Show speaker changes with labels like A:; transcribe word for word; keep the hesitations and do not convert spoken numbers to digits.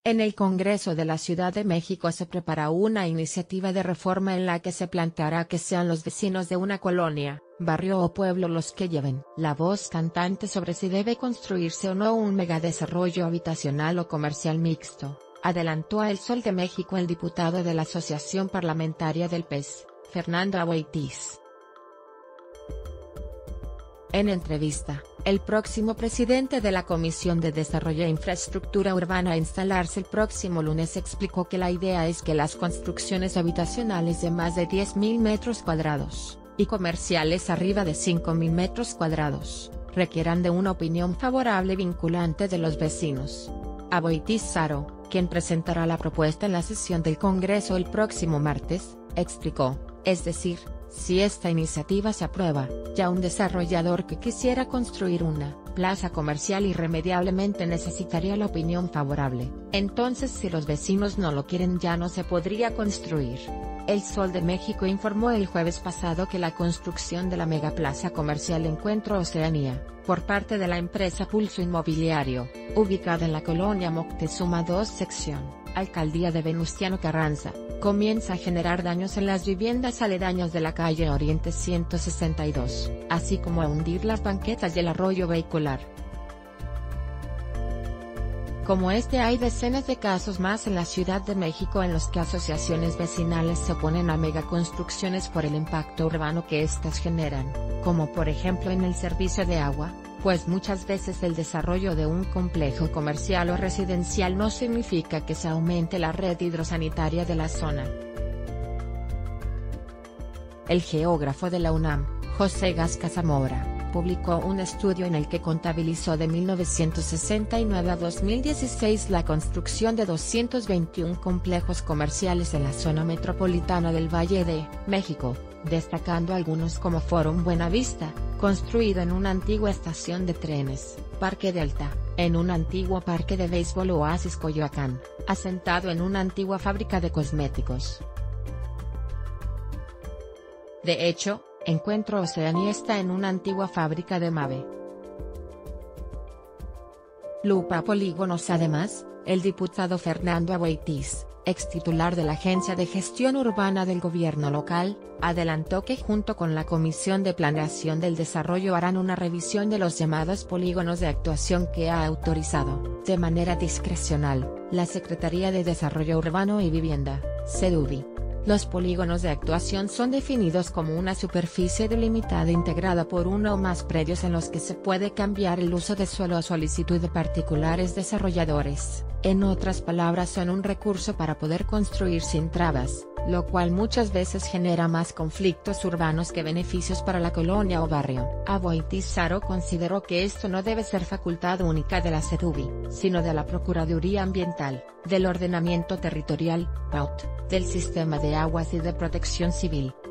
A: En el Congreso de la Ciudad de México se prepara una iniciativa de reforma en la que se planteará que sean los vecinos de una colonia, barrio o pueblo los que lleven la voz cantante sobre si debe construirse o no un megadesarrollo habitacional o comercial mixto, adelantó a El Sol de México el diputado de la Asociación Parlamentaria del P E S, Fernando Aboitiz. En entrevista, el próximo presidente de la Comisión de Desarrollo e Infraestructura Urbana a instalarse el próximo lunes explicó que la idea es que las construcciones habitacionales de más de diez mil metros cuadrados, y comerciales arriba de cinco mil metros cuadrados, requieran de una opinión favorable vinculante de los vecinos. Aboitiz Saro, quien presentará la propuesta en la sesión del Congreso el próximo martes, explicó, es decir, si esta iniciativa se aprueba, ya un desarrollador que quisiera construir una plaza comercial irremediablemente necesitaría la opinión favorable, entonces si los vecinos no lo quieren ya no se podría construir. El Sol de México informó el jueves pasado que la construcción de la megaplaza comercial Encuentro Oceanía, por parte de la empresa Pulso Inmobiliario, ubicada en la colonia Moctezuma dos sección, Alcaldía de Venustiano Carranza, comienza a generar daños en las viviendas aledañas de la calle Oriente ciento sesenta y dos, así como a hundir las banquetas y el arroyo vehicular. Como este hay decenas de casos más en la Ciudad de México en los que asociaciones vecinales se oponen a megaconstrucciones por el impacto urbano que éstas generan, como por ejemplo en el servicio de agua, pues muchas veces el desarrollo de un complejo comercial o residencial no significa que se aumente la red hidrosanitaria de la zona. El geógrafo de la UNAM, José Gasca Zamora, publicó un estudio en el que contabilizó de mil novecientos sesenta y nueve a dos mil dieciséis la construcción de doscientos veintiún complejos comerciales en la zona metropolitana del Valle de México, destacando algunos como Forum Buenavista, construido en una antigua estación de trenes, Parque Delta, en un antiguo parque de béisbol Oasis Coyoacán, asentado en una antigua fábrica de cosméticos. De hecho, Encuentro Oceanía está en una antigua fábrica de Mave. Lupa Polígonos. Además, el diputado Fernando Aboitiz, ex titular de la Agencia de Gestión Urbana del Gobierno Local, adelantó que junto con la Comisión de Planeación del Desarrollo harán una revisión de los llamados polígonos de actuación que ha autorizado, de manera discrecional, la Secretaría de Desarrollo Urbano y Vivienda, SEDUVI. Los polígonos de actuación son definidos como una superficie delimitada integrada por uno o más predios en los que se puede cambiar el uso de suelo a solicitud de particulares desarrolladores, en otras palabras son un recurso para poder construir sin trabas, lo cual muchas veces genera más conflictos urbanos que beneficios para la colonia o barrio. Aboitiz Saro consideró que esto no debe ser facultad única de la SEDUVI, sino de la Procuraduría Ambiental, del Ordenamiento Territorial, P A U T, del Sistema de Aguas y de Protección Civil.